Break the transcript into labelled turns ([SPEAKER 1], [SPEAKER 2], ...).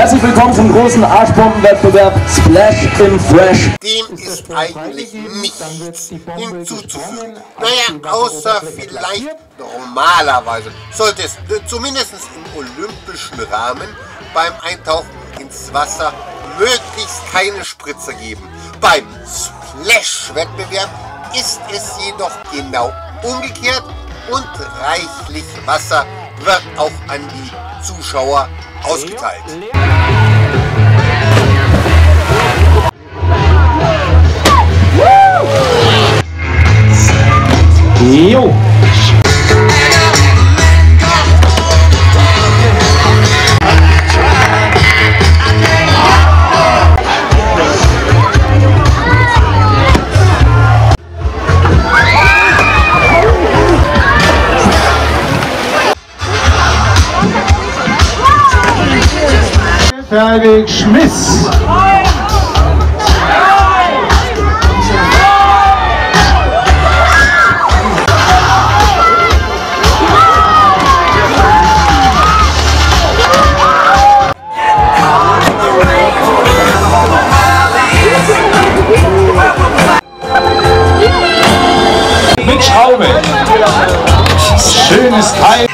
[SPEAKER 1] Herzlich willkommen zum großen Arschbombenwettbewerb Splash im Fresh.
[SPEAKER 2] Dem ist eigentlich nichts hinzuzufügen. Naja, außer vielleicht normalerweise sollte es zumindest im olympischen Rahmen beim Eintauchen ins Wasser möglichst keine Spritzer geben. Beim Splash-Wettbewerb ist es jedoch genau umgekehrt und reichlich Wasser wird auch an die Zuschauer ausgeteilt.
[SPEAKER 1] Jo!
[SPEAKER 3] Fertig, Schmiss! Mit Schraube! Schönes Teil!